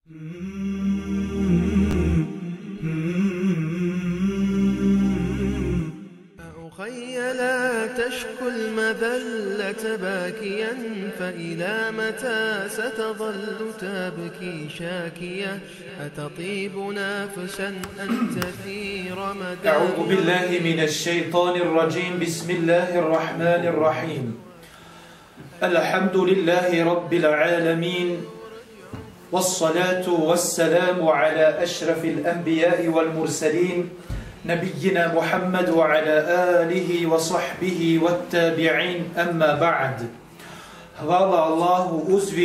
أخي لا تشكو المذلة باكيا فإلى متى ستظل تبكي شاكية أتطيب نافسا أن تثير مدى. أعوذ بالله من الشيطان الرجيم. بسم الله الرحمن الرحيم. الحمد لله رب العالمين والصلاة والسلام على أشرف الأنبياء والمرسلين نبينا محمد وعلى آله وصحبه والتابعين أما بعد. Hvala Allahu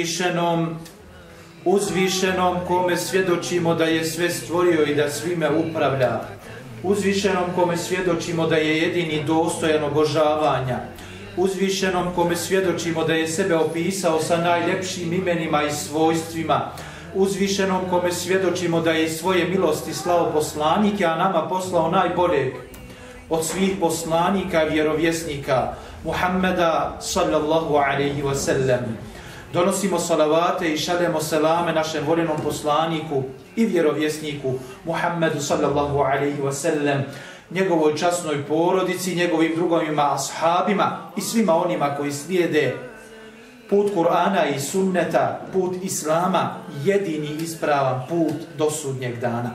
uzvišenom kome svjedočimo da je sve stvorio i da svime upravlja. Uzvišenom kome svjedočimo da je jedini dostojan obožavanja. Uzvišenom kome svjedočimo da je sebe opisao sa najljepšim imenima i svojstvima. Uzvišenom kome svjedočimo da je iz svoje milosti slao poslanike, a nama poslao najboljeg od svih poslanika i vjerovjesnika, Muhammeda sallallahu alaihi wa sallam. Donosimo salavate i šaljemo selame našem voljenom poslaniku i vjerovjesniku Muhammedu sallallahu alaihi wa sallam, njegovoj časnoj porodici, njegovim drugovima ashabima i svima onima koji slijede put Kur'ana i sunneta, put Islama, jedini ispravan put do sudnjeg dana.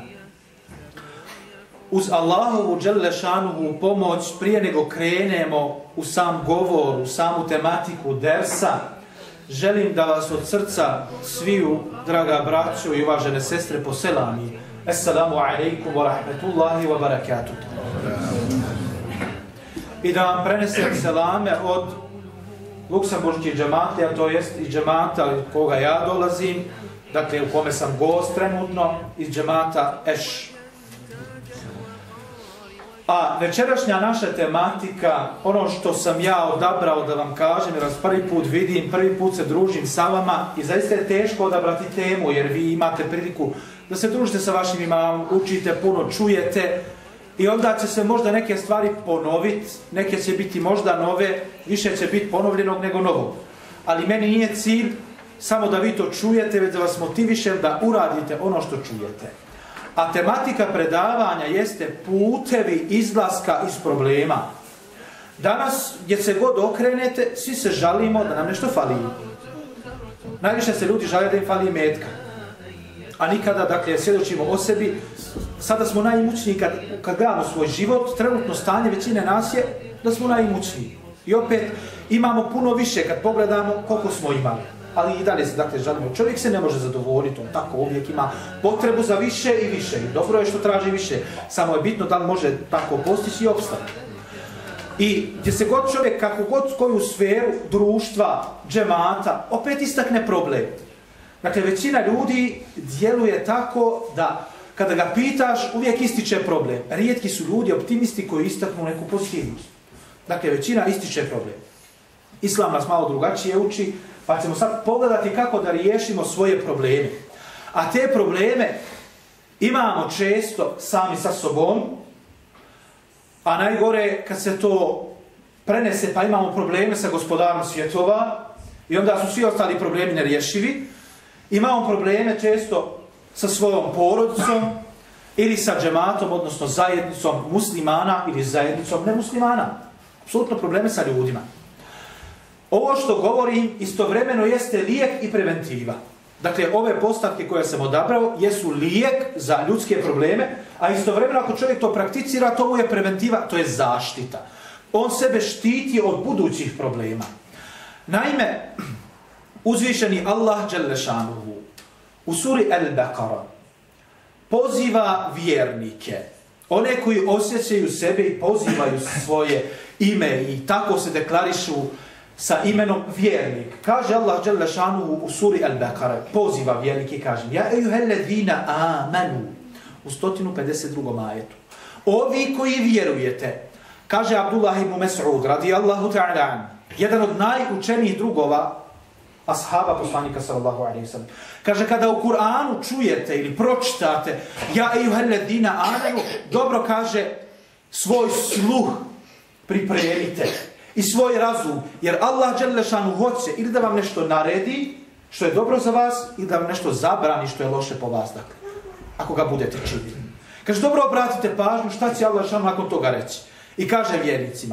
Uz Allahovu dželle šanuhu pomoć, prije nego krenemo u sam govor, u samu tematiku dersa, želim da vas od srca sviju, draga braćo i uvažene sestre, poselami. Assalamu alaikum wa rahmetullahi wa barakatuh. I da vam prenesem selame od luksemburških džemata, a to jest iz džemata koga ja dolazim, dakle u kome sam gost trenutno, iz džemata Eš. A večerašnja naša tematika, ono što sam ja odabrao da vam kažem, jer vas prvi put vidim, prvi put se družim sa vama i zaista je teško odabrati temu, jer vi imate priliku da se družite sa vašim imamom, učite puno, čujete i onda će se možda neke stvari ponoviti, neke će biti možda nove, više će biti ponovljenog nego novog. Ali meni nije cilj samo da vi to čujete, već da vas motivišem da uradite ono što čujete. A tematika predavanja jeste putevi izlaska iz problema. Danas, gdje se god okrenete, svi se žalimo da nam nešto fali. Najviše se ljudi žale da im fali metka. A nikada, dakle, svjedočimo o sebi. Sada smo najimućniji kad gledamo svoj život, trenutno stanje većine nas je da smo najimućniji. I opet imamo puno više kad pogledamo koliko smo imali. Ali i dalje se, dakle, žalimo. Čovjek se ne može zadovoljiti, on tako uvijek ima potrebu za više i više. I dobro je što traži više. Samo je bitno da li može tako postići i opstati. I gdje se god čovjek, kako god koju sferu društva, džemata, opet istakne problem. Dakle, većina ljudi djeluje tako da kada ga pitaš, uvijek ističe problem. Rijetki su ljudi optimisti koji istaknu neku pozitivnost. Dakle, većina ističe problem. Islam nas malo drugačije uči, pa ćemo sad pogledati kako da riješimo svoje probleme. A te probleme imamo često sami sa sobom, a najgore kad se to prenese, pa imamo probleme sa gospodarom svjetova i onda su svi ostali problemi nerješivi. Imamo probleme često sa svojom porodicom ili sa džematom, odnosno zajednicom muslimana ili zajednicom nemuslimana. Apsolutno probleme sa ljudima. Ovo što govorim istovremeno jeste lijek i preventiva. Dakle, ove postavke koje sam odabrao jesu lijek za ljudske probleme, a istovremeno ako čovjek to prakticira, to mu je preventiva, to je zaštita. On sebe štiti od budućih problema. Naime, uzvišeni Allah dželle šanuhu u suri Al-Baqara poziva vjernike, one koji osjećaju sebe i pozivaju svoje ime i tako se deklarišu sa imenom vjernik. Kaže Allah dželle šanuhu u suri Al-Baqara, poziva vjernike i kaže: Ja ejuhellezina amanu, u 152. ajetu. Ovi koji vjerujete, kaže Abdullah ibn Mas'ud radijallahu ta'ala an, jedan od najučenijih drugova ashaba poslanika sallallahu alejhi ve sellem. Kaže, kada u Kur'anu čujete ili pročitate ja ejuhellezina amanu, dobro, kaže, svoj sluh pripremite i svoj razum, jer Allah dželle šanuhu hoće ili da vam nešto naredi što je dobro za vas i da vam nešto zabrani što je loše po vas, dakle, ako ga budete činili. Kaže, dobro obratite pažnju šta će Allah šan nakon toga reći. I kaže vjernicima,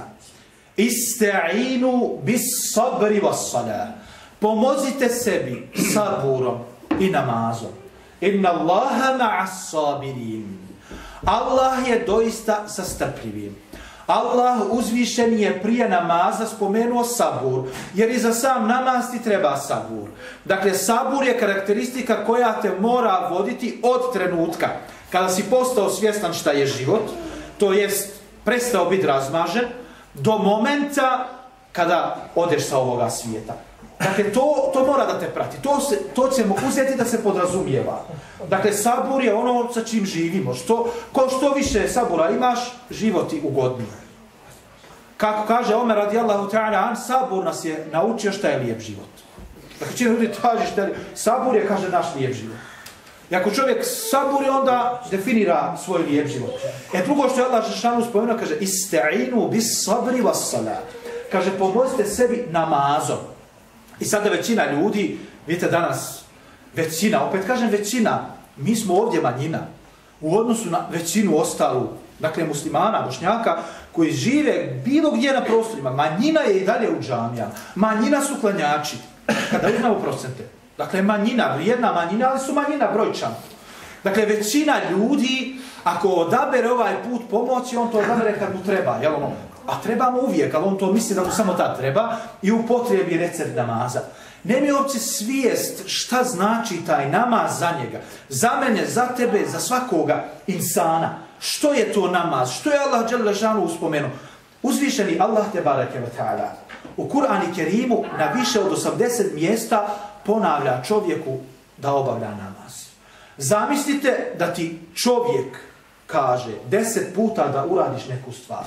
ista'inu bis sabri was salah. Pomozite sebi saburom i namazom. Inna Allaha ma'as sabirin. Allah je doista sa strpljivim. Allah uzvišen je prije namaza spomenuo sabur, jer i za sam namaz ti treba sabur. Dakle, sabur je karakteristika koja te mora voditi od trenutka kada si postao svjestan šta je život, to jest prestao biti razmažen, do momenta kada odeš sa ovoga svijeta. Dakle, to mora da te prati. To ćemo uzeti da se podrazumijeva. Dakle, sabur je ono sa čim živimo. Što više sabura imaš, život ti ugodniji. Kako kaže Omer radijallahu ta'ala, sabur nas je naučio šta je lijep život. Dakle, čini ljudi traži šta je sabur je, kaže, naš lijep život. I ako čovjek saburi, onda definira svoj lijep život. Drugo što je Allah Žešanu spomenuo, kaže, ista'inu bis sabri was salat. Kaže, pomozite sebi namazom. I sada većina ljudi, vidite danas, većina, opet kažem većina, mi smo ovdje manjina, u odnosu na većinu ostalu, dakle muslimana, bošnjaka, koji žive bilo gdje na prostorima, manjina je i dalje u džamijama, manjina su klanjači, kada uzmemo procente. Dakle, manjina, vrijedna manjina, ali su manjina brojčana. Dakle, većina ljudi, ako odabere ovaj put pomoći, on to odabere kad mu treba, jel ono? A treba mu uvijek, ali on to misli da mu samo ta treba i upotrebi recept namaza. Nema je uopće svijest šta znači taj namaz za njega. Za mene, za tebe, za svakoga insana. Što je to namaz? Što je Allah dželle šanu spomenuo? Uzvišeni Allah te bareke ve taala u Kur'anu Kerimu na više od 80 mjesta ponavlja čovjeku da obavlja namaz. Zamislite da ti čovjek kaže 10 puta da uradiš neku stvar.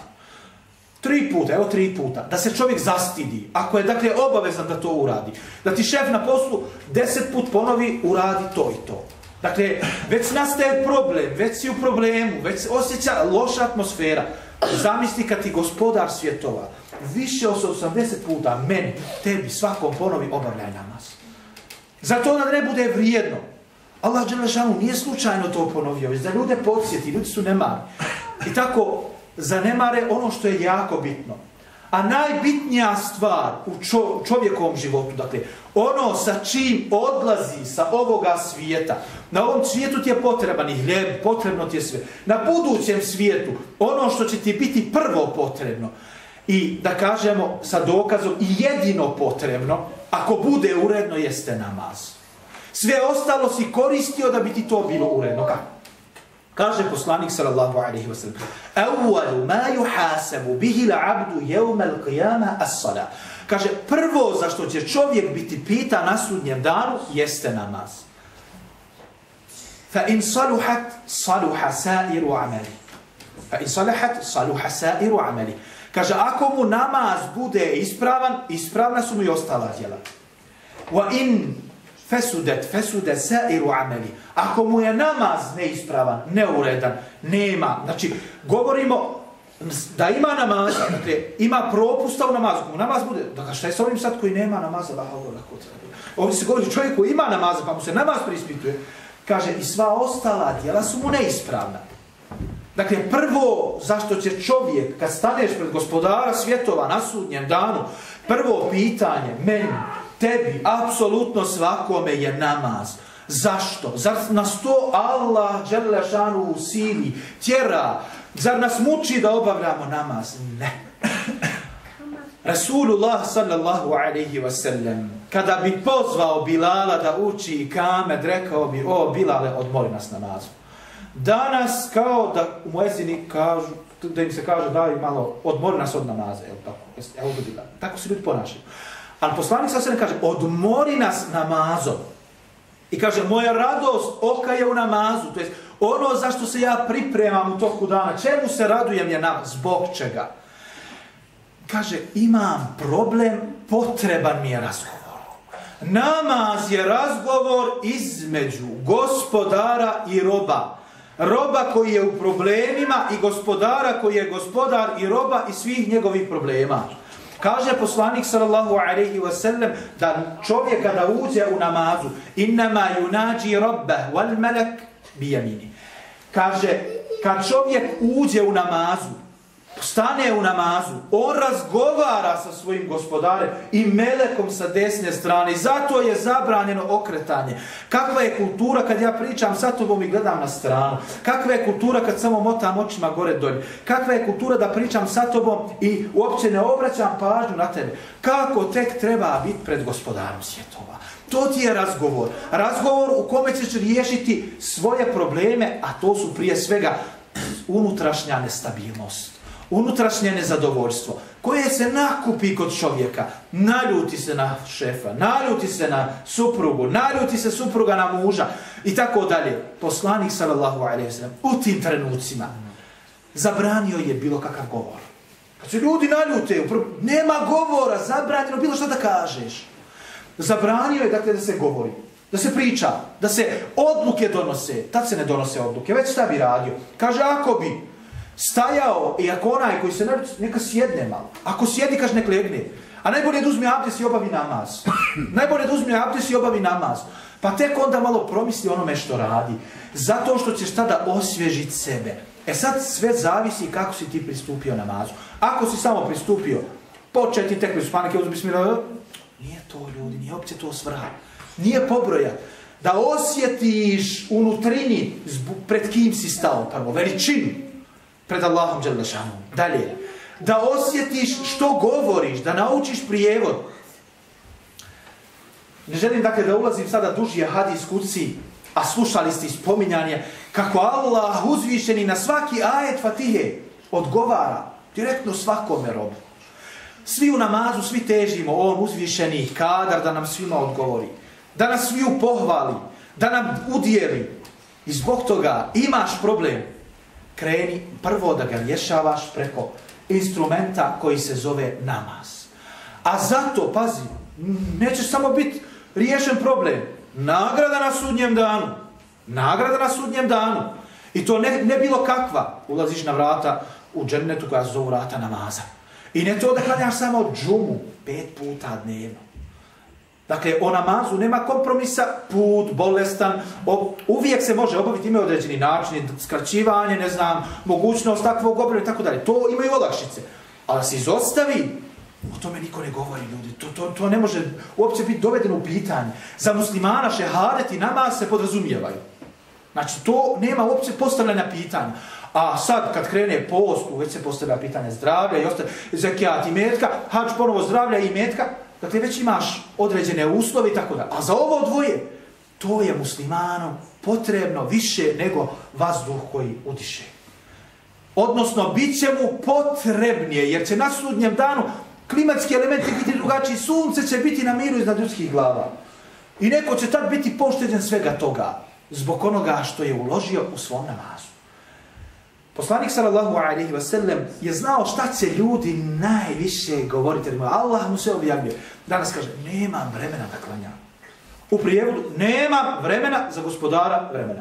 3 puta, da se čovjek zastidi, ako je dakle obavezan da to uradi, da ti šef na poslu 10 put ponovi, uradi to i to. Dakle, već nastaje problem, već si u problemu, već se osjeća loša atmosfera. Zamisli kad ti gospodar svjetova više od 80 puta meni, tebi, svakom ponovi, obavljaj namaz. Zato da ne bude vrijedno. Allah dželle šanu nije slučajno to ponovio, već da ljude podsjeti, ljudi su nemari. I tako zanemare ono što je jako bitno. A najbitnija stvar u čovjekovom životu, dakle, ono sa čim odlazi sa ovoga svijeta, na ovom svijetu ti je potreban i hljeb, potrebno ti je sve. Na budućem svijetu, ono što će ti biti prvo potrebno i da kažemo sa dokazom i jedino potrebno, ako bude uredno, jeste namaz. Sve ostalo si koristio da bi ti to bilo uredno. Kako? Kaže poslanik sallallahu alejhi ve sellem: "Awwalu ma yuhasabu bihi al-'abdu yawm al-qiyamah as-salah." Kaže, prvo za što će čovjek biti pitan na sudnjem danu jeste namaz. Fa in saluhat saluha sa'iru 'amali. Fa in salahat saluha sa'iru 'amali. Kaže, ako mu namaz bude ispravan, ispravna su mu i ostala djela. Wa in fesude sa'iru 'amali. Ako mu je namaz neispravan, neuredan, nema, znači govorimo da ima namaz, dakle ima propusta u namazu, ako mu namaz bude, dakle šta je sa onim sad koji nema namaza, ovdje se govori čovjek koji ima namaza, pa mu se namaz preispituje, kaže i sva ostala djela su mu neispravna. Dakle, prvo zašto će čovjek, kad staneš pred gospodara svjetova na sudnjem danu, prvo pitanje meni, tebi, apsolutno svakome je namaz. Zašto? Zar nas to Allah dželle šanu sili, tjera? Zar nas muči da obavljamo namaz? Ne. Rasulullah sallallahu alejhi ve sellem, kada bi pozvao Bilala da uči ikamet, rekao bi: o Bilale, odmori nas namazom. Danas kao da muezini kažu, da im se kaže daj malo, odmori nas od namaza, tako se ljudi ponašaju. Ali poslanik sallallahu alejhi ve sellem kaže: odmori nas namazom. I kaže, moja radost oka je u namazu, to jest ono zašto se ja pripremam u toku dana, čemu se radujem je namaz, zbog čega? Kaže, imam problem, potreban mi je razgovor. Namaz je razgovor između gospodara i roba. Roba koji je u problemima i gospodara koji je gospodar i roba i svih njegovih problema. Kaže poslanik sallallahu alejhi ve sellem da čovjek kada uđe u namazu innama yunaji rabbah wal malak bi yamini. Kaže kad čovjek uđe u namazu, stane u namazu, on razgovara sa svojim gospodarem i melekom sa desne strane. Zato je zabranjeno okretanje. Kakva je kultura kad ja pričam sa tobom i gledam na stranu? Kakva je kultura kad samo motam očima gore dolje? Kakva je kultura da pričam sa tobom i uopće ne obraćam pažnju na tebe? Kako tek treba biti pred gospodarom svjetova? To ti je razgovor. Razgovor u kome ćeš riješiti svoje probleme, a to su prije svega unutrašnja nestabilnost. Unutrašnje nezadovoljstvo koje se nakupi kod čovjeka. Naljuti se na šefa, naljuti se na suprugu, naljuti se supruga na muža i tako dalje. Poslanik sallallahu alejhi ve sellem u tim trenucima zabranio je bilo kakav govor. Kad se ljudi naljute, nema govora, zabranjeno bilo što da kažeš. Zabranio je dakle da se govori, da se priča, da se odluke donose. Tad se ne donose odluke, već šta bi radio? Kaže ako bi stajao i ako onaj koji se neka sjedne malo. Ako sjedi, kaže nek legne. A najbolje da uzme abdest i obavi namaz. Najbolje da uzme abdest i obavi namaz. Pa tek onda malo promisli onome što radi. Zato što ćeš tada osvježiti sebe. E sad sve zavisi kako si ti pristupio namazu. Ako si samo pristupio, početi tekli su panike, uzmi smira, nije to ljudi, nije opće to svrha. Nije pobrojat. Da osjetiš unutrini pred kim si stao prvo, veličinu. Pred Allahom dželle šanuhu. Dalje. Da osjetiš što govoriš, da naučiš prijevod. Ne želim dakle da ulazim sada duži hadis kuci, a slušali ste spominjanje kako Allah uzvišeni na svaki ajet Fatihe odgovara direktno svakome robu. Svi u namazu, svi težimo, on uzvišeni kadar da nam svima odgovori. Da nas sviju pohvali, da nam udjeli. I zbog toga imaš problem. Kreni prvo da ga rješavaš preko instrumenta koji se zove namaz. A zato, pazi, nećeš samo biti riješen problem. Nagrada na sudnjem danu. Nagrada na sudnjem danu. I to ne bilo kakva. Ulaziš na vrata u džennetu koja se zove vrata namaza. I ne to da klanjaš samo džumu 5 puta dnevno. Dakle, o namazu nema kompromisa, put, bolestan, uvijek se može obaviti, imaju određeni način, skraćivanje, ne znam, mogućnost takvog obrane, tako dalje. To imaju olakšice. Ali se izostavi, o tome niko ne govori, ljudi. To ne može uopće biti dovedeno u pitanje. Za muslimana šehadet i namaz se podrazumijevaju. Znači, to nema uopće postavljanja pitanja. A sad, kad krene post, već se postavlja pitanje zdravlja i ostane zekijat i metka, hač ponovo zdravlja i metka, dakle, već imaš određene uslove i tako da. A za ovo dvoje, to je muslimanom potrebno više nego vazduh koji udiše. Odnosno, bit će mu potrebnije, jer će na sudnjem danu klimatski elementi biti drugačiji, sunce će biti na miru iznad ljudskih glava. I neko će tad biti pošteđen svega toga, zbog onoga što je uložio u svom namazu. Poslanik sallallahu alejhi ve sellem je znao šta će ljudi najviše govoriti. Allah mu se objavio. Danas kaže, nemam vremena da klanjam. U prijevodu, nemam vremena za gospodara vremena.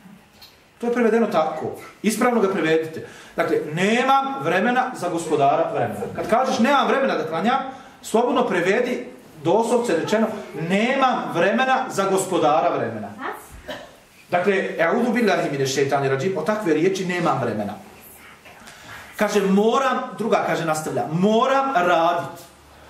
To je prevedeno tako. Ispravno ga prevedite. Dakle, nemam vremena za gospodara vremena. Kad kažeš nemam vremena da klanjam, slobodno prevedi, doslovce rečeno, nemam vremena za gospodara vremena. Dakle, e'udhu billahi mine šeitanir rajim, o takve riječi nemam vremena. Kaže, moram, druga kaže, nastavlja, moram raditi.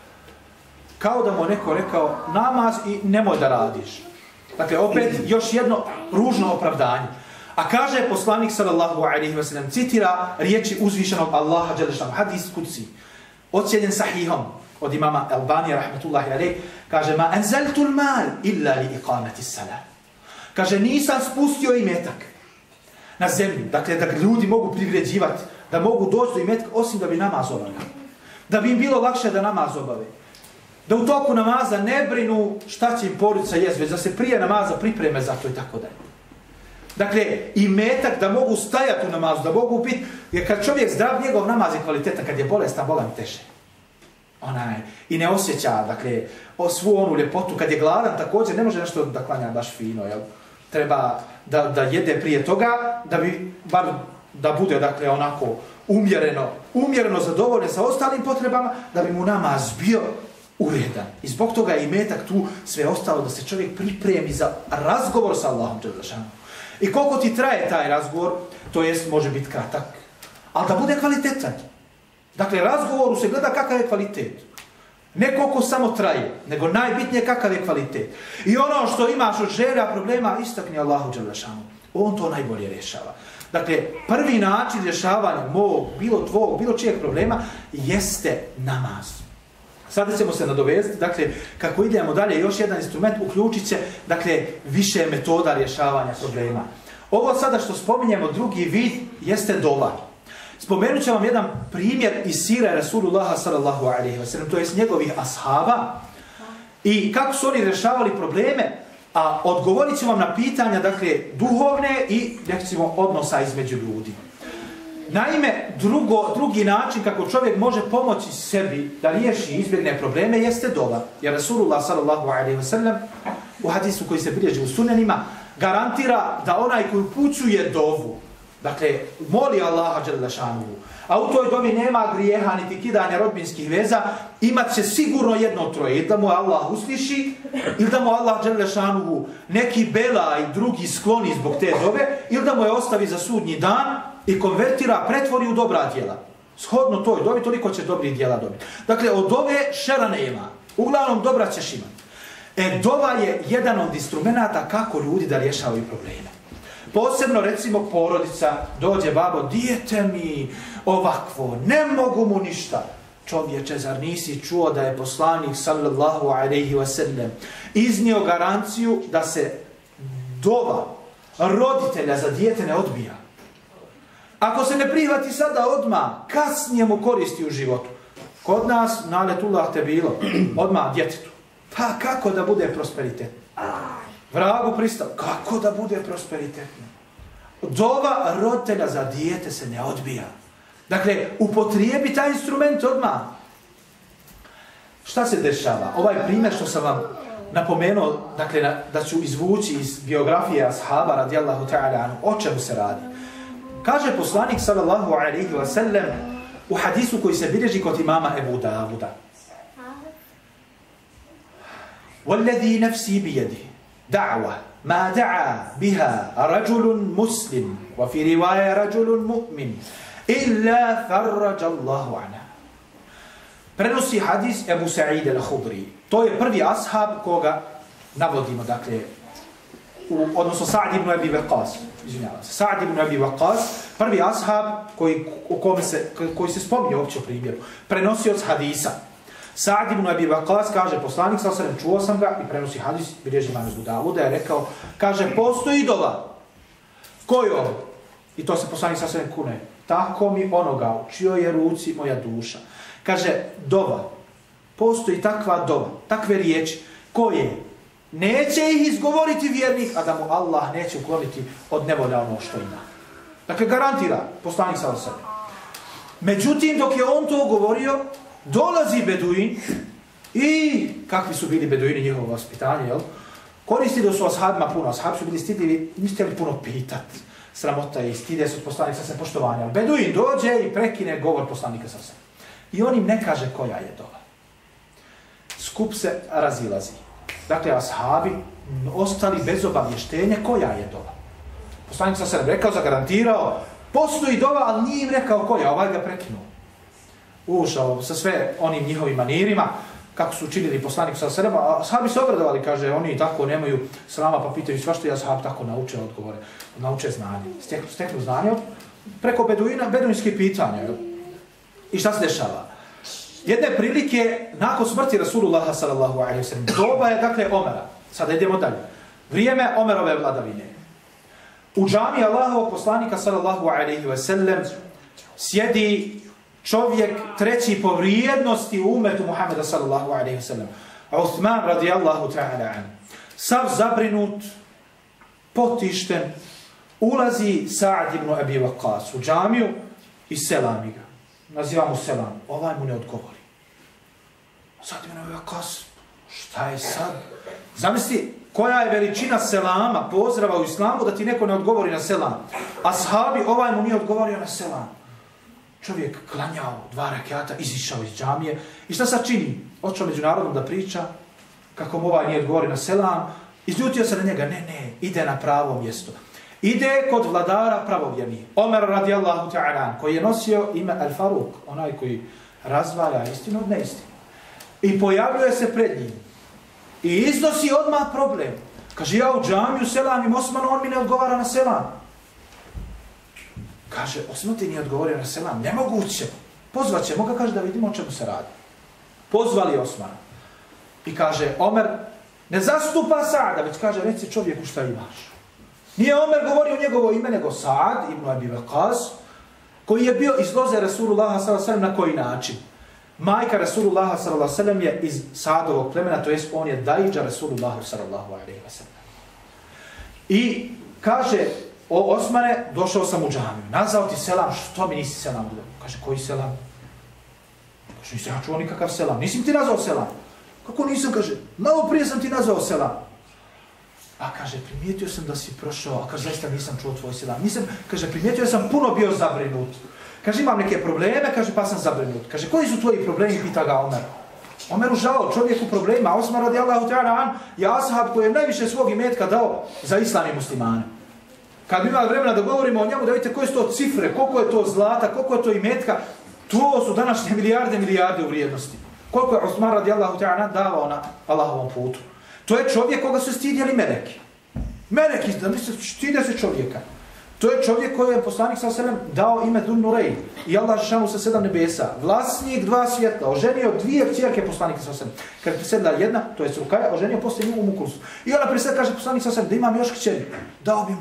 Kao da mu neko rekao, namaz i nemoj da radiš. Dakle, opet još jedno ružno opravdanje. A kaže poslanik sallallahu alejhi ve sellem, citira riječi uzvišenog Allaha dželle šanuhu, hadis kudsi, ocjenjen sahihom od imama Albanija rahmetullahi alejhi, kaže, ma anzaltu al-mal illa li iqamati as-salat. Kaže, nisam spustio imetak na zemlju, dakle da ljudi mogu privređivati, da mogu doći do imetka osim da bi namaz obavili. Da bi im bilo lakše da namaz obave. Da u toku namaza ne brinu šta će im porodica jest, već da se prije namaza pripreme za to i tako dalje. Dakle, imetak da mogu stajati u namazu, da mogu biti, jer kad čovjek zdrav, njegov namaz je kvalitetan, kad je bolestan, bolan teže. I ne osjeća, dakle, svu onu ljepotu. Kad je gladan, također ne može nešto da klanja baš fino, jel? Treba da jede prije toga, da bi bar da bude dakle onako umjereno zadovoljen sa ostalim potrebama, da bi mu namaz bio uredan. I zbog toga je imetak tu sve ostalo da se čovjek pripremi za razgovor sa Allahom dželle šanuhu. I koliko ti traje taj razgovor, to jest može biti kratak, ali da bude kvalitetan. Dakle, razgovoru se gleda kakav je kvalitet. Ne koliko samo traje, nego najbitnije kakav je kvalitet. I ono što imaš od želja, problema, istakni Allahu dželle šanuhu. On to najbolje rješava. Dakle, prvi način rješavanja mog, bilo čijeg problema jeste namaz. Sada ćemo se nadovezati, dakle, kako idemo dalje, još jedan instrument uključit će, dakle, više metoda rješavanja problema. Ovo sada što spominjemo, drugi vid, jeste dova. Spomenut ću vam jedan primjer iz sire Rasulullaha sallallahu alejhi ve sellem, to jest njegovih ashaba, i kako su oni rješavali probleme, a odgovorit ću vam na pitanja, dakle, duhovne i, recimo, odnosa između ljudi. Naime, drugi način kako čovjek može pomoći sebi da riješi i izbjegne probleme jeste dova. Jer Rasulullah sallallahu alejhi ve sellem u hadisu koji se bilježi u sunenima garantira da onaj koji upućuje dovu, dakle, moli Allaha dželle šanuhu, a u toj dovi nema grijeha niti kidanja rodbinskih veza, imat će sigurno jedno od troje, ili da mu Allah usliši, ili da mu Allah dželle šanuhu neki bela i drugi skloni zbog te dove, ili da mu je ostavi za sudnji dan i konvertira, pretvori u dobra djela. Shodno toj dovi, toliko će dobrih djela dobiti. Dakle, od dove šera nema. Uglavnom, dobra ćeš imati. Dova je jedan od instrumenta kako ljudi da rješavaju probleme. Posebno, recimo, porodica, dođe babo, dijete mi ovakvo, ne mogu mu ništa. Čovječe, zar nisi čuo da je poslanik sallallahu alejhi ve sellem iznio garanciju da se dova roditelja za dijete ne odbija? Ako se ne prihvati sada odmah, kasnije mu koristi u životu. Kod nas, naletullah te bilo, odmah djetetu. Pa kako da bude prosperitetno? Vragu pristao, kako da bude prosperitetno? Dova roditelja za dijete se ne odbija. Dakle, upotrijebi taj instrument odmah. Šta se dešava? Ovaj primjer što sam vam napomenuo, dakle, da ću izvući iz biografije ashaba radijallahu ta'ala anhu, o čemu se radi? Kaže poslanik sallallahu alejhi ve sellem u hadisu koji se bilježi kod imama Ebu Davuda. Wallazi nafsi biyadihi da'wa ma da'a biha rajulun muslim wa fi riwaya rajulun mu'min illa farraja Allahu anha. Prenosi hadis Ebu Sa'id al-Khudri. To je prvi ashab koga navodimo, dakle, odnosno Sa'd ibn Abi Waqqas. Izvinjavam se. Sa'd ibn Abi Waqqas, prvi ashab koji se spominje uopće u primjeru, prenosioc hadisa. Sa'd ibn Abi Waqqas kaže, poslanik sallallahu alejhi ve sellem, čuo sam ga i prenosi hadis, bilježi imam Abu Davuda, je rekao, kaže, postoji dova kojom, i to se poslanik sallallahu alejhi ve sellem kune, tako mi onoga u čijoj je ruci moja duša. Kaže, dova, postoji takva dova, takve riječi koje neće ih izgovoriti vjernik, a da mu Allah neće ukloniti od nevolja ono što ima. Dakle, garantira poslanik sallallahu alejhi ve sellem. Međutim, dok je on to govorio, dolazi beduin i kakvi su bili beduini, njihovo vaspitanje, jel? Koristili su ashabima puno, ashabi su bili stidljivi, niste li puno pitat, sramota i stide su od poslanika sa poštovanja. Beduin dođe i prekine govor poslanika sa sve. I on im ne kaže koja je dova. Skup se razilazi. Dakle, ashabi ostali bez obavještenja koja je dova. Poslanik sa sve rekao, zagarantirao, postoji dova, ali nije im rekao koja, ovaj ga prekinuo. Ušao sa sve onim njihovim manirima, kako su učinili poslanik sa sve, a ashabi se obradovali, kaže, oni tako nemaju srama, pa pitaju svašto je ashab tako nauče odgovore, nauče znanje, steknu znanje preko beduinskih pitanja. I šta se dešava? Jedne prilike, nakon smrti Rasulullaha sallallahu alejhi ve sellem, doba je, dakle, Omera. Sada idemo dalje. Vrijeme Omerove vladavine. U džamiji Allahovog poslanika sallallahu alejhi ve sellem sjedi čovjek treći po vrijednosti u umetu Muhameda sallallahu alejhi ve sellem. Uthman radijallahu ta'ala an. Sav zabrinut, potišten, ulazi Sa'd ibn Abi Waqqas u džamiju i selami ga. Nazivamo selam. Ovaj mu ne odgovori. Sa'd ibn Abi Waqqas, šta je sad? Zamisli, koja je veličina selama, pozdrava u islamu, da ti neko ne odgovori na selam. Ashabi, ovaj mu nije odgovorio na selam. Čovjek klanjao 2 rekata, izišao iz džamije. I šta sad čini? Otišao među narodom da priča, kako mu ovaj nije odgovorio na selam. Izljutio se na njega. Ne, ide na pravo mjesto. Ide kod vladara pravovjernih. Omer radijallahu ta'ala, koji je nosio ime Al-Faruk, onaj koji razdvaja istinu od neistinu. I pojavljuje se pred njim. I iznosi odmah problem. Kaže, ja u džamiju selamim Osmanu, on mi ne odgovara na selam. Kaže, Osman ti nije odgovorio na selam, nemoguće. Pozvat ćemo ga, kaže, da vidimo o čemu se radi. Pozvali Osmana. I kaže, Omer ne zastupa Sa'da, već kaže, reci čovjeku šta imaš. Nije Omer govorio njegovo ime, nego Sa'd ibn Abi Waqqas, koji je bio iz loze Rasulullaha s.a.v. na koji način? Majka Rasulullaha s.a.v. je iz Sa'dovog plemena, to jest on je dajđa Rasulullahu s.a.v. I kaže, o Osmane, došao sam u džamiju, nazvao ti selam, što mi nisi selam udio? Kaže, koji selam? Kaže, nisam ja čuo nikakav selam, nisam ti nazvao selam. Kako nisam, kaže, malo prije sam ti nazvao selam. A kaže, primijetio sam da si prošao, a kaže, zaista nisam čuo tvoj selam. Nisam, kaže, primijetio sam puno bio zabrinut. Kaže, imam neke probleme, kaže, pa sam zabrinut. Kaže, koji su tvoji problemi, pita ga Omer. Omer užao čovjeku problema, Osman radijallahu ta'ala an je ashab koji je najviše svog imetka dao za islam i muslimane. Kad bi imali vremena da govorimo o njemu, da vidite koje su to cifre, koliko je to zlata, koliko je to imetka, to su današnje milijarde u vrijednosti. Koliko je Osman radijallahu ta'ala davao na Allahovom putu. To je čovjek koga su stidjeli meleki. Meleki, stide se čovjeka. To je čovjek koji je poslanik s.a.v. dao ime Dun Nurej i Allah šanu sa 7 nebesa. Vlasnik 2 svjetla, oženio 2 kćerke poslanika s.a.v. Kad je prisedla jedna, to je Rukaja, oženio poslije nju Umu Kulsum. I ona prised kaže poslanik s.a.v. da imam još kćeri. Dao bi mu.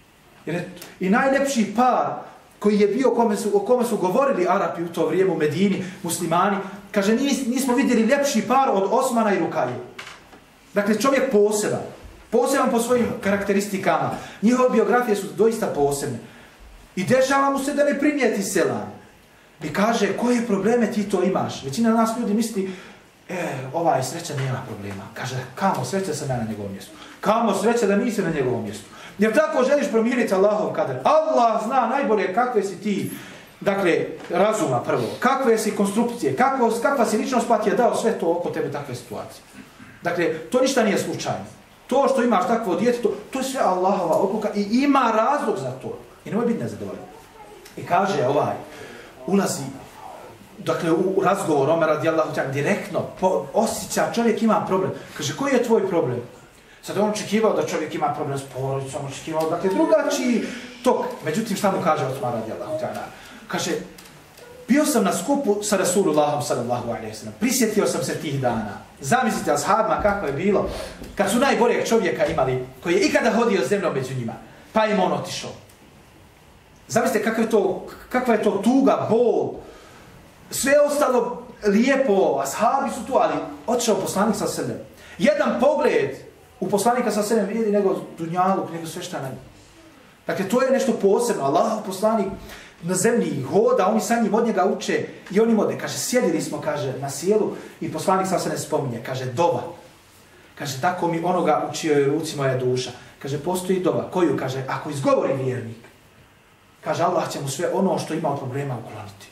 I najljepši par koji je bio o kome su govorili Arapi u to vrijeme u Medini, muslimani, kaže nismo vidjeli ljepši par od Osmana i Rukaje. Dakle, čovjek poseban po svojim karakteristikama. Njihove biografije su doista posebne. I dešava mu se da ne primijeti selam. I kaže, koje probleme ti to imaš? Većina nas ljudi misli, ovaj sreća nema problema. Kaže, kamo sreća sam ja na njegovom mjestu. Kamo sreća da nisi na njegovom mjestu. Jer tako želiš promijeniti Allahov kader. Allah zna najbolje kakve si ti, dakle, razuma prvo. Kakve si konstrukcije, kakva si ličnost pa ti je dao sve to oko tebe takve situacije. Dakle, to ništa nije slučajno. To što imaš takvo dijete, to je sve Allahova odluka i ima razlog za to. I nemoj biti nezadovoljan. I kaže ulazi, dakle, u razgovor Omer radijallahu ta'ala direktno, osjeća, čovjek ima problem. Kaže, koji je tvoj problem? Sad on očekivao da čovjek ima problem s porodicom, očekivao, dakle, drugačiji tok. Međutim, šta mu kaže Osman radijallahu ta'ala? Kaže, bio sam na skupu sa Rasulullahom sallallahu alejhi ve sellem. Prisjetio sam se tih dana. Zamislite ashabima kako je bilo kad su najboljeg čovjeka imali, koji je ikada hodio zemljom među njima, pa im on otišao. Zamislite kakva je to tuga, bol, sve ostalo lijepo, ashabi su tu, ali otišao poslanik sa sebe. Jedan pogled u poslanika sa sebe vidi nego dunjaluk, nego sve šta na njim. Dakle, to je nešto posebno. Allahov poslanik na zemlji hoda, oni sa njim od njega uče i oni ode. Kaže, sjedili smo, kaže, na sjelu i poslanik sa sebe spominje. Kaže, dova. Kaže, tako mi onoga učio je ruci moja duša. Kaže, postoji dova. Koju? Kaže, ako izgovori vjernik. Kaže, Allah će mu sve ono što ima od problema ukloniti.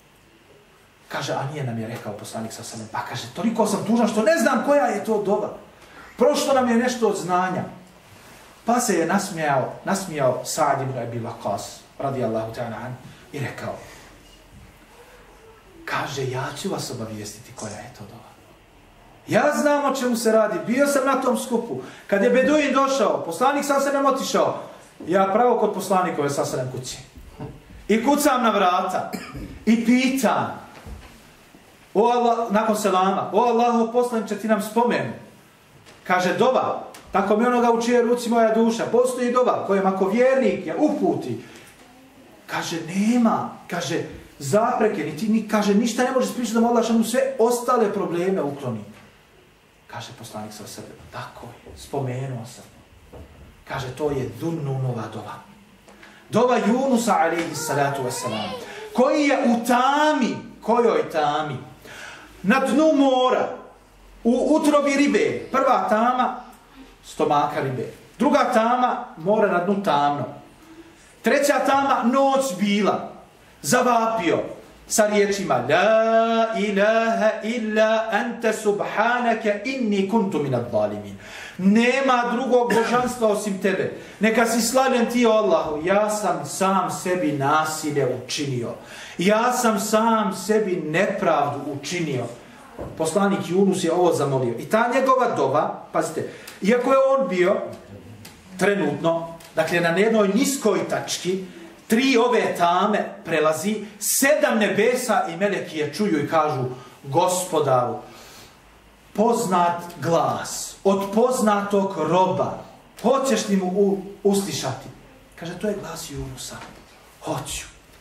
Kaže, a nije nam je rekao poslanik sa sebe. Pa kaže, toliko sam tužan što ne znam koja je to dova. Prošlo nam je nešto od znanja. Pa se je nasmijao Sa'd ibn Abi Waqqas, radijallahu ta'ala an, i rekao, kaže, ja ću vas obavijestiti koja je to dova. Ja znam o čemu se radi, bio sam na tom skupu. Kad je Beduin došao, poslanik sa sebe otišao, ja pravo kod poslanikove sa sebe kući. I kucam na vrata i pitam, o Allah, nakon selama, o Allahov poslaniče, ti nam spomenu. Kaže, dova, tako mi onoga u čije ruci moja duša, postoji dova kojem ako vjernik je uputi, kaže, nema, kaže, zapreke, kaže, ništa ne može spriječiti da mu Allah šanu sve ostale probleme ukloni. Kaže poslanik sa sebe, tako je, spomenuo sam. Kaže, to je Dunnunova dova. Dova Junusa, alejhi salatu wassalam, koji je u tami, kojoj tami? Na dnu mora, u utrobi ribe, prva tama, stomaka ribe. Druga tama, more na dnu tamno. Treća tama, noć bila, zavapio sa riječima La ilaha illa anta subhanaka inni kuntu minad zalimin. Nema drugog božanstva osim tebe. Neka si slavljen ti, o Allahu. Ja sam sam sebi nasilje učinio. Ja sam sam sebi nepravdu učinio. Poslanik Yunus je ovo zamolio. I ta njegova dova, pazite, iako je on bio trenutno, dakle na jednoj niskoj tački, 3 ove tame prelazi, 7 nebesa i meleki je čuju i kažu Gospodaru, poznat glas od poznatog roba, hoćeš li mu uslišati? Kaže, to je glas Yunusa. Hoću.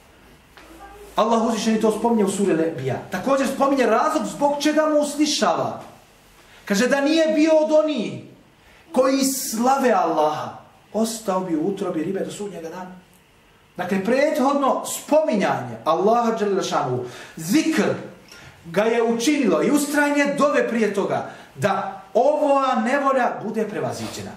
Allah uzvišeni to spominje u suri Lebija. Također spominje razlog zbog čega mu uslišava. Kaže da nije bio od onih koji slave Allaha, ostao bi u utrobi ribe do sudnjega dana. Dakle, prethodno spominjanje Allaha dželle šanuhu, zikr ga je učinilo i ustrajne dove prije toga da ova nevolja bude prevaziđena.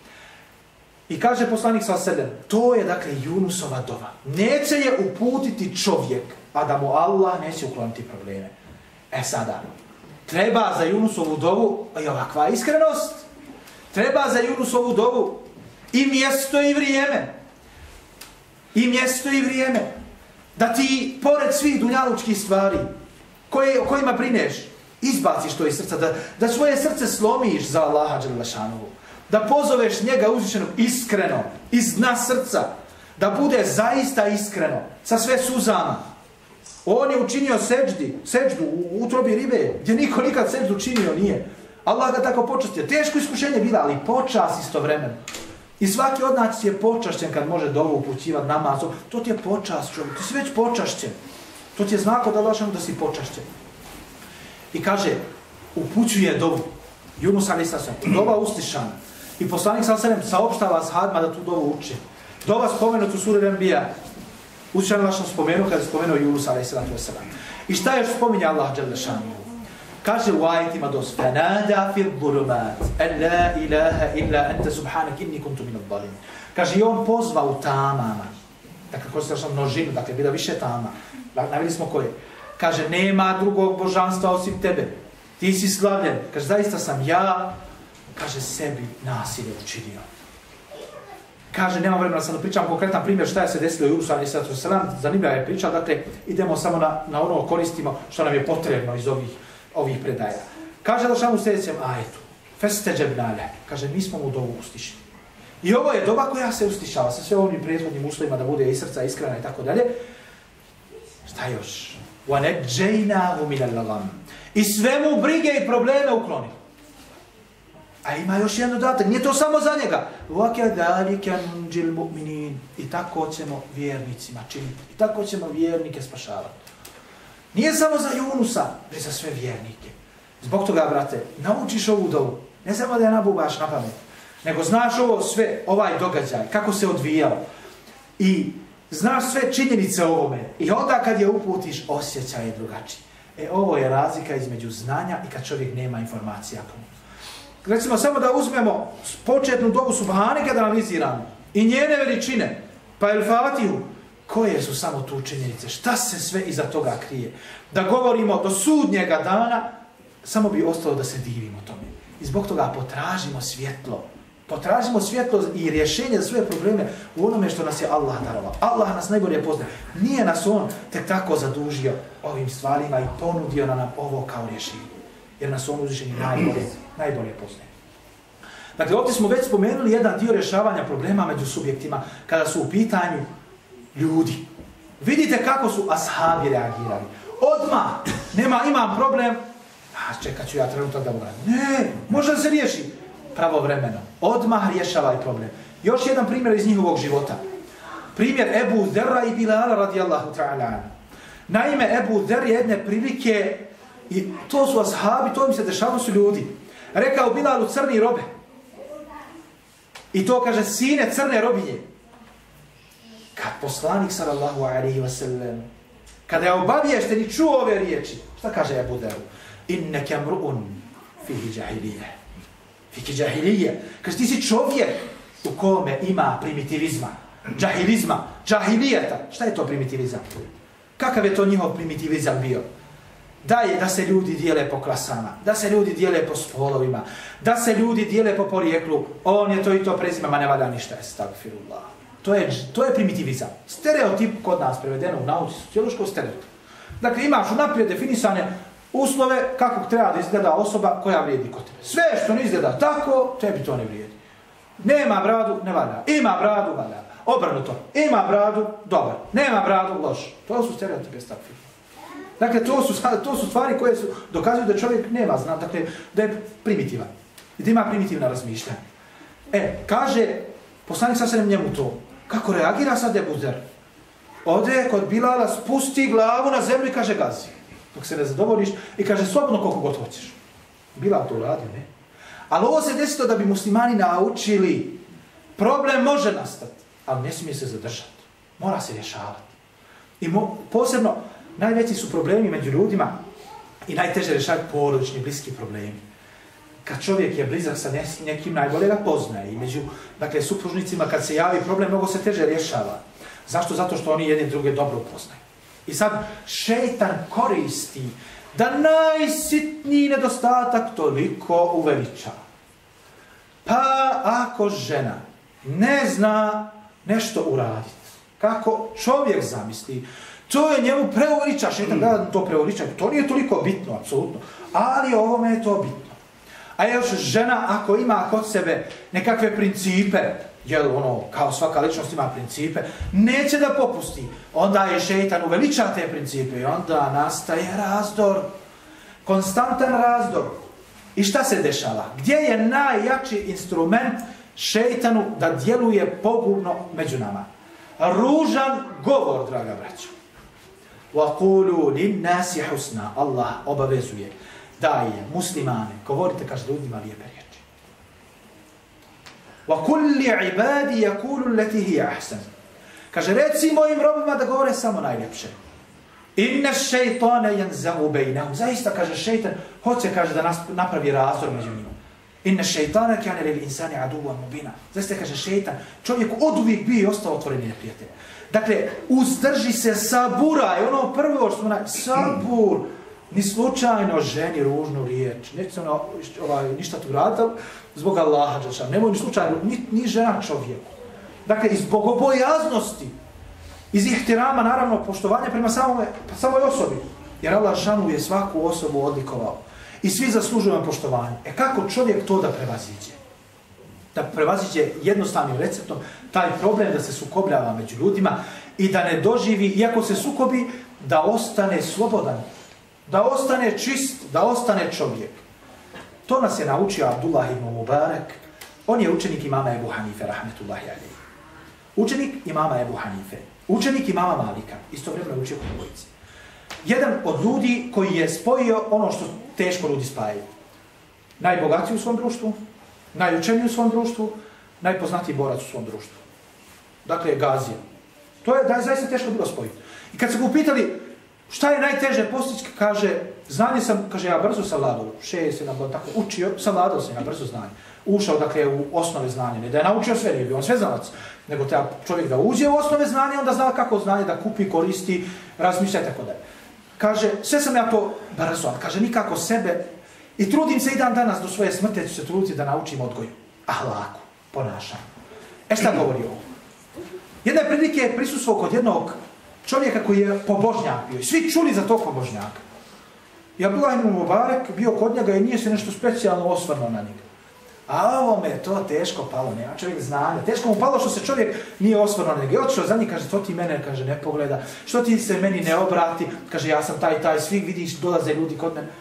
I kaže poslanik sallallahu alejhi ve sellem, to je dakle Yunusova dova. Neće je uputiti čovjek, a da mu Allah neće ukloniti probleme. Sada, treba za Yunusovu dovu i ovakva iskrenost. Treba za Yunusovu dovu i mjesto i vrijeme. I mjesto i vrijeme. Da ti, pored svih dunjalučkih stvari, o kojima brineš, izbaciš to iz srca, da svoje srce slomiš za Allaha dželle šanuhu. Da pozoveš njega uzvišenog iskreno, iz dna srca, da bude zaista iskreno, sa sve suzama. On je učinio seđdu u utrobi ribe, gdje niko nikad seđdu učinio nije. Allah ga tako počastio. Teško iskušenje bila, ali počast istovremeno. I svaki od nas je počašćen kad može dovu upućivati namazom. To ti je počast, čovjek. Ti si već počašćen. To ti je znak od Allaha da si počašćen. I kaže, upućuje dovu. Yunus a.s. Dova uslišana. I poslanik s.a.v. saopštava ashabima da tu dovu uče. Dova spomenut u suri Anbiya. Uzvišeni Allah spomenuo kada je spomenuo Yunus a.s. I šta još spominje Allah dželle šanuhu? Kaže u ajetima dos fanada fi dhulumat an la ilaha illa anta subhanak inni kuntu minadh zalimin. Kaže i on pozva u tamama. Dakle, ko se množinu, dakle, bila više tama. Navili smo koje. Kaže, nema drugog božanstva osim tebe. Ti si slavljen. Kaže, zaista sam ja, kaže, sebi nasilje učinio. Kaže, nema vremena sam da pričam konkretan primjer šta je se desilo Yunusu a.s. Zanimljiva je priča, dakle, idemo samo na ono koristimo što nam je potrebno iz ovih predaja. Kaže Lašan u sljedećem ajetu, festeđebna le, kaže, mi smo mu dovu uslišili. I ovo je doba koja se uslišava sa sve ovim prethodnim uslovima da bude i srca iskrena i tako dalje. Šta još? وَنَجَّيْنَاهُ مِنَ اللَّغَمِ I sve mu brige i probleme ukloni. A ima još jedan dodatak, nije to samo za njega. وَكَذَلِكَ نُنْجِي الْمُؤْمِنِينَ I tako ćemo vjernicima činiti. I tako ćemo vjernike spašavati. Nije samo za Yunusa, već za sve vjernike. Zbog toga, brate, naučiš ovu dovu. Ne samo da je nabubaš na pamet, nego znaš ovo sve, ovaj događaj, kako se odvijao. I znaš sve činjenice o ovome. I onda kad je uputiš, osjećaj je drugačiji. Ovo je razlika između znanja i kad čovjek nema informacija. Recimo, samo da uzmemo početnu dovu Subhaneke da analiziramo. I njene veličine, pa El Fatihu. Koje su samo tu činjenice? Šta se sve iza toga krije? Da govorimo do sudnjega dana, samo bi ostalo da se divimo tome. I zbog toga potražimo svjetlo. Potražimo svjetlo i rješenje za sve probleme u onome što nas je Allah darovao. Allah nas najbolje poznaje. Nije nas on tek tako zadužio ovim stvarima i ponudio nam ovo kao rješenje. Jer nas on uzvišeni najbolje poznaje. Dakle, ovdje smo već spomenuli jedan dio rješavanja problema među subjektima kada su u pitanju ljudi. Vidite kako su ashabi reagirali. Odmah, imam problem, čekat ću ja trenutak da uradim. Ne, može da se riješi. Pravovremeno. Odmah rješavaj problem. Još jedan primjer iz njihovog života. Primjer Ebu Zerra i Bilala radijallahu ta'ala. Naime, Ebu Zer jedne prilike, i to su ashabi, to im se dešavalo su ljudi. Rekao Bilalu crni robe. I to kaže sine crne robinje. Kad poslanik sallallahu alaihi wa sallam, kada je obaviješten i čuo ove riječi, šta kaže Ebu Zeru? Inneke mru'un fihi jahilije. Fik džahilije. Kaže, ti si čovjek u kome ima primitivizma, džahilizma, džahilijeta. Šta je to primitivizam? Kakav je to njihov primitivizam bio? Da se ljudi dijele po klasama, da se ljudi dijele po spolovima, da se ljudi dijele po porijeklu, on je to i to prezima, ma ne valja ništa, estagfirullah. To je primitivizam. Stereotip kod nas prevedeno u nauci, sociološko stereotip. Dakle, imaš unaprijed definisane uslove kako treba da izgleda osoba koja vrijedi kod tebe. Sve što ne izgleda tako, tebi to ne vrijedi. Nema bradu, ne valja. Ima bradu, valja. Obrnuto. Ima bradu, dobar. Nema bradu, loš. To su stereotipe estagfirullah. Dakle, to su stvari koje dokazuju da čovjek nema zna, dakle, da je primitivan. I da ima primitivna razmišljanja. Kaže, poslanik sa njemu to. Kako reagira sad Ebu Zer? Ode kod Bilala, spusti glavu na zemlju i kaže gazi. Dok se ne zadovoljiš i kaže slobodno koliko god hoćeš. Bilal to uradio, ne? Ali ovo se desilo da bi muslimani naučili. Problem može nastati, ali ne smije se zadržati. Mora se rješavati. I posebno, najveći su problemi među ljudima i najteže rješavati porodični, bliski problemi. Kad čovjek je blizak sa nekim, najbolje ga poznaje. I među supružnicima kad se javi problem, mnogo se teže rješava. Zašto? Zato što oni jedni druge dobro poznaju. I sad šejtan koristi da najsitniji nedostatak toliko uveliča. Pa ako žena ne zna nešto uraditi, kako čovjek zamisli, to je njemu preuveliča, šejtan gleda to preuveliča, to nije toliko bitno, apsolutno, ali ovome je to bitno. A još žena ako ima kod sebe nekakve principe, jel ono, kao svaka ličnost ima principe, neće da popusti. Onda je šejtan uveliča te principe i onda nastaje razdor. Konstantan razdor. I šta se dešava? Gdje je najjači instrument šejtanu da djeluje pogubno među nama? Ružan govor, draga braćo. وَقُولُوا لِلنَّاسِ حُسْنًا Allah obavezuje da je muslimane, govorite, kaže, ljudima lijepe riječi. وَكُلِّ عِبَادِ يَكُولُ الَّتِي هِيَ أَحْسَنُ Kaže, reci mojim robima da govore samo najljepše. Inna šeitana yanzahu bejnahum. Zaista, kaže, šeitan hoće, kaže, da napravi razdor među njima. Inna šeitana kane lil insani aduvan mubina. Zaista, kaže, šeitan čovjek oduvijek bio i ostao otvoreni neprijatelj. Dakle, uzdrži se, saburaj, ono prvo što smo sabur, ni slučajno ženi ružnu riječ. Neće ono, ništa tu raditi, zbog Allaha, nemoj ni slučajno, ni žena čovjeku. Dakle, iz bogobojaznosti, iz ihtirama, naravno, poštovanja prema samoj osobi. Jer Allah šanuje svaku osobu odlikovao. I svi zaslužuju poštovanje. Kako čovjek to da prevaziđe? Da prevaziđe jednostavnim receptom taj problem da se sukobljava među ljudima i da ne doživi, iako se sukobi, da ostane slobodan, da ostane čist, da ostane čovjek. To nas je naučio Abdullah ibn Mubarak. On je učenik imama Ebu Hanife, rahmetullahi alejhi. Učenik imama Ebu Hanife. Učenik imama Malika. Istovremeno učio kod dvojice. Jedan od ljudi koji je spojio ono što teško ljudi spajaju. Najbogatiji u svom društvu, najučeniji u svom društvu, najpoznatiji borac u svom društvu. Dakle, Gazija. To je zaista teško bilo spojiti. I kad se ga upitali šta je najteže postići, kaže, znanje sam, kaže, ja brzo savladao. 6-7 godina tako učio, savladao sam ja brzo znanje. Ušao, dakle, u osnove znanja. Ne da je naučio sve, nije bio on sveznalac. Nego treba čovjek da uđe u osnove znanja, onda zna kako znanje da kupi, koristi, razmišlja, tako da je. Kaže, sve sam ja to brzo, ali kaže, nikako sebe. I trudim se i dan danas do svoje smrti, ću se truditi da naučim odgoju. Ahlaku, ponašanju. Šta govori ovo? Jedna prilike je prisustvo kod jednog čovjeka koji je pobožnjak bio. I svi čuli za tog pobožnjaka. I Abdullah ibn Mubarak bio kod njega i nije se nešto specijalno osvrnuo na njega. A ovo me to teško palo, nema čovjek znanja. Teško mu palo što se čovjek nije osvrnuo na njega. I otišao za njih, kaže, to ti mene, kaže, ne pogleda. Što ti se meni ne obrati? Kaže, ja sam taj, svi vidiš, dolaze ljudi kod mene.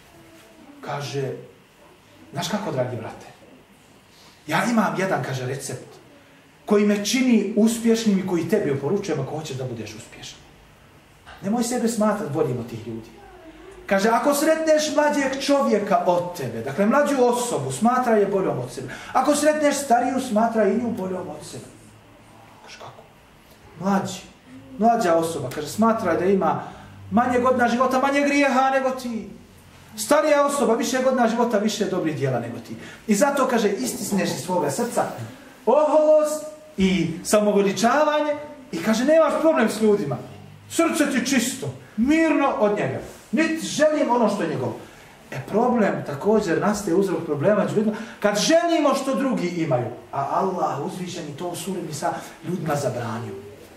Kaže, znaš kako, dragi brate? Ja imam jedan, kaže, recept koji me čini uspješnim i koji tebi oporučujem ako hoćeš da budeš uspješan. Nemoj sebe smatrati boljim od tih ljudi. Kaže, ako sretneš mlađeg čovjeka od tebe, dakle mlađu osobu, smatraj je boljom od sebe. Ako sretneš stariju, smatraj i nju boljom od sebe. Kaže, kako? Mlađa osoba, kaže, smatraj da ima manje godina života, manje grijeha nego ti. Starija osoba, više godina života, više dobrih djela nego ti. I zato kaže, istisneš iz svoga srca oholost i samoveličavanje i kaže, nemaš problem s ljudima. Srce ti čisto, mirno od njega. Niti želim ono što je njegovo. Problem također nastaje uzrok problema među ljudima kad želimo što drugi imaju. A Allah uzvišeni to u suri Nisa ljudima zabranio.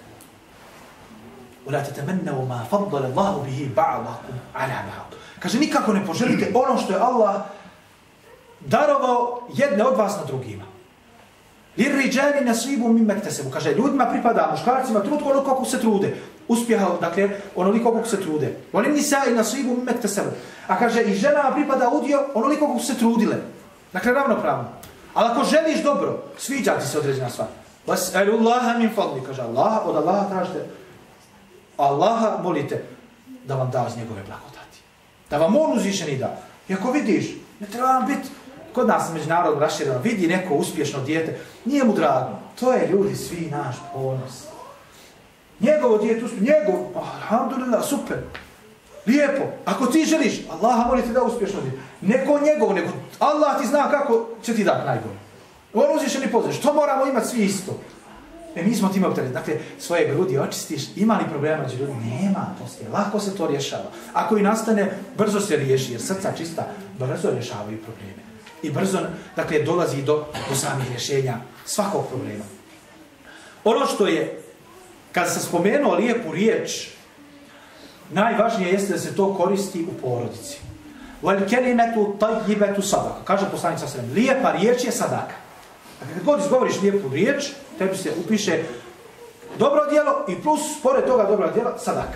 وَلَا تَتَمَنَّوْا مَا فَضَّلَ اللَّهُ بِهِ بَعْضَكُمْ عَلَى بَعْضٍ. Kaže, nikako ne poželite ono što je Allah darovao jedne od vas na drugima. لِلْرِجَالِ نَصِيبٌ مِمَّا اكْتَسَبُوا. Kaže, ljudima pripada, muškarcima, trud onoliko kako se trude. Uspjeha, dakle, onoliko kako se trude. وَلِلْنِسَاءِ نَصِيبٌ مِمَّا اكْتَسَبُوا. A kaže, i ženama pripada udio onoliko kako se trudile. Dakle, ravnopravno. Ali ako želiš dobro, sviđa ti se određena stvar. وَاسْأَلُوا اللَّهَ مِنْ فَضْلِ. Kaže, od Allaha tražite. Allaha molite da vam da iz njegove blagodati. Da vam on uzvišeni da. I ako vidiš, ne treba vam biti, kod nas međunarodno rašireno, vidi neko uspješno dijete, nije mu drago. To je, ljudi, svi naš ponos. Njegovo dijete uspješno, njegov, alhamdulillah, super, lijepo. Ako ti želiš, Allaha molite da uspješno dijete. Neko njegov, nego Allah ti zna kako će ti dati najbolje. On uzvišeni pozdrav. Što moramo imati svi isto? Mi smo time opteretili. Dakle, svoje grudi očistiš, ima li problema među ljudima? Nema, lako se to rješava. Ako i nastane, brzo se riješi, jer srca čista brzo rješavaju probleme. I brzo, dakle, dolazi do samih rješenja svakog problema. Ono što je, kad sam spomenuo lijepu riječ, najvažnije jeste da se to koristi u porodici. وَالْكَلِمَةُ طَيِّبَةُ صَدَقَ. Kaže poslanica sallam, lijepa riječ je sadaka. Dakle, kad god izgovoriš lijepu riječ, tebi se upiše dobro djelo i plus, pored toga dobro djela, sadaka.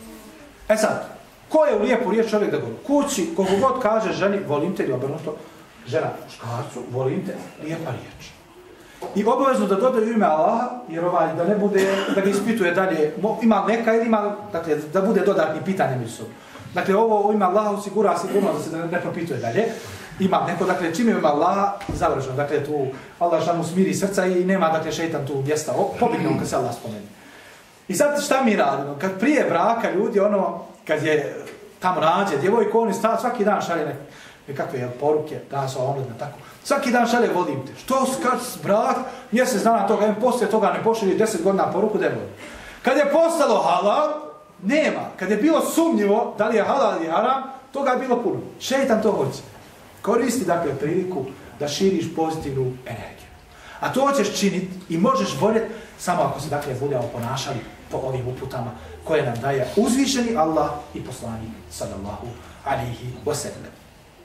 E sad, ko je u lijepu riječ čovjek da govori? Kući, koliko god kaže ženi, volim te, ili obrnuto, žena muškarcu, volim te, lijepa riječ. I obavezno da dodaju ime Allaha, jer da ne bude, da ga ispituje dalje, ima neka ili ima, dakle, da bude dodatni pitanje među sobom. Dakle, ovo ima Allaha osigura sigurno da se ne propituje dalje. Ima neko, dakle, čim ima Allaha, završeno. Dakle, tu Allah šta mu smiri srca i nema, dakle, šeitan tu mjesta. Pobjegne kad se Allah spomeni. I sad šta mi radimo? Kad prije braka ljudi, kad je tamo nađe djevojku, oni svaki dan šalje nekakve poruke, danas ova omladna, tako. Svaki dan šalje volim te. Što kad brak, mjesec dana toga, poslije toga ne pošalje 10 godina poruku, da je volim. Kad je postalo halal, nema. Kad je bilo sumnjivo da li je halal ili haram, toga je bilo puno. Šeitan to hoće. Koristi, dakle, priliku da širiš pozitivnu energiju. A to ćeš činiti i možeš voljeti samo ako se, dakle, budemo ponašali po ovim uputama koje nam daje uzvišeni Allah i poslanik sallallahu alejhi ve sellem.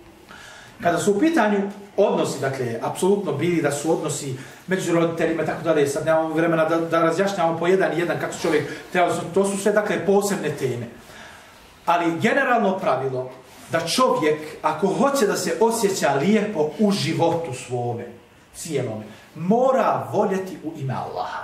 Kada su u pitanju odnosi, dakle, apsolutno bili da su odnosi među roditeljima i tako dalje, sad nemamo vremena da razjašnjamo po jedan kako čovjek treba, to su sve, dakle, posebne teme. Ali generalno pravilo da čovjek, ako hoće da se osjeća lijepo u životu svome, cijelome, mora voljeti u ime Allaha.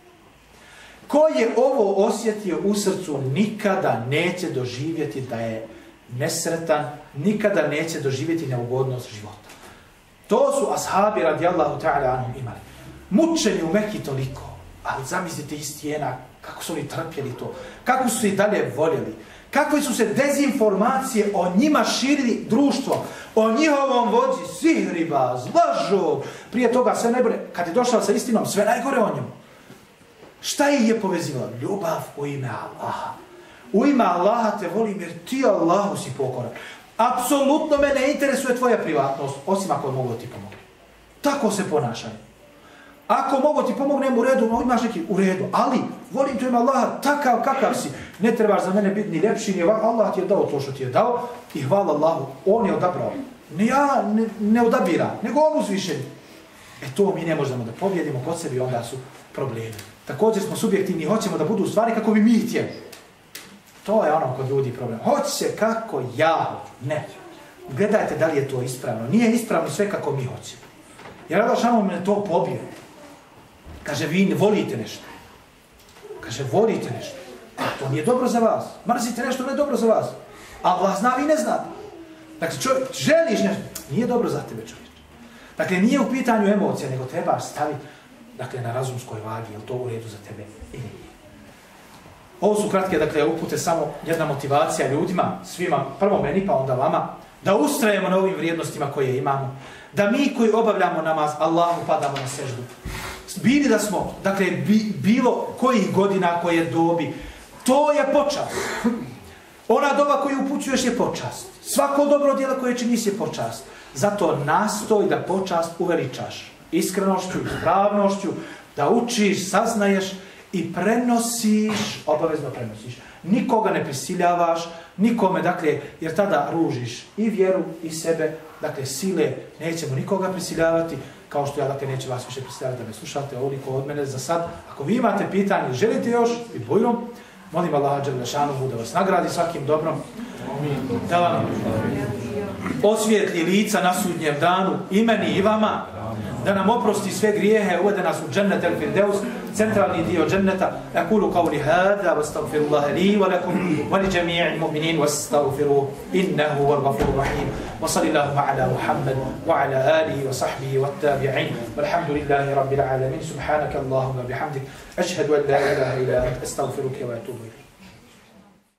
Ko je ovo osjetio u srcu, nikada neće doživjeti da je nesretan, nikada neće doživjeti neugodnost života. To su ashabi radijallahu ta'ala anhum imali. Mučeni u Mekki toliko, ali zamislite iz stijena kako su oni trpjeli to, kako su i dalje voljeli, kakve su se dezinformacije o njima širili društvo, o njihovom vođi, sihriba, lažov, prije toga sve najbolje, kad je došao sa istinom, sve najgore o njemu. Šta ih je povezivalo? Ljubav u ime Allaha. U ime Allaha te volim jer ti Allahu si pokoran. Apsolutno me ne interesuje tvoja privatnost, osim ako mogu ti pomoći. Tako se ponašaj. Ako mogu ti pomognem u redu, imaš neki u redu, ali volim te u ime Allaha takav kakav si. Ne trebaš za mene biti ni ljepši, ni Allah ti je dao to što ti je dao i hvala Allahu, on je odabrao. Ne ja ne odabiram, nego on uzvišeni. To mi ne možemo da pobjedimo kod sebi, onda su problemi. Također smo subjektivni, hoćemo da budu stvari kako bi mi htjeli. To je ono kod ljudi problem. Hoće se kako ja hoću. Ne. Gledajte da li je to ispravno. Nije ispravno sve kako mi hoćemo. Jer Allah šalom me to pobio. Kaže, vi volite nešto. Kaže, volite nešto. To nije dobro za vas. Mrzite nešto, ne dobro za vas. Allah zna, vi ne znate. Dakle, želiš nešto. Nije dobro za tebe, čovječ. Dakle, nije u pitanju emocija, nego trebaš staviti, dakle, na razumskoj vagi, je li to u redu za tebe ili nije. Ovo su kratke, dakle, upute, samo jedna motivacija ljudima, svima, prvo meni, pa onda vama, da ustrajemo na ovim vrijednostima koje imamo, da mi koji obavljamo namaz, Allahu padamo na seždu. Bili da smo, dakle, bilo kojih godina, koje dobi, to je počast. Ona doba koju upućuješ je počast. Svako dobro djelo koje činiš je počast. Zato nastoj da počast uveličaš. Iskrenošću, ispravnošću, da učiš, saznaješ i prenosiš, obavezno prenosiš. Nikoga ne prisiljavaš, nikome, dakle, jer tada ružiš i vjeru i sebe, dakle, sile, nećemo nikoga prisiljavati, kao što ja, dakle, neću vas više prisiljavati da me slušate, ovoliko od mene za sad. Ako vi imate pitanje, želite još, i bujrom, molim Allaha dželle šanuhu da vas nagradi svakim dobrom, da vam osvijetli lica na sudnjem danu, i meni i vama, da nam oprosti sve grijehe, uvede nas u džennet el firdeus, centralni dio dženneta. Aqulu qawli hada wastaghfirullaha li wa lakum wa li jami'il mu'minin wastaghfiruhu innahu huwal ghafurur rahim. Wa sallallahu ala Muhammad wa ala alihi wa sahbihi wat tabi'in. Walhamdulillahi rabbil alamin. Subhanaka Allahumma bihamdik ashhadu an la ilaha illa anta astaghfiruka wa atubu ilayk.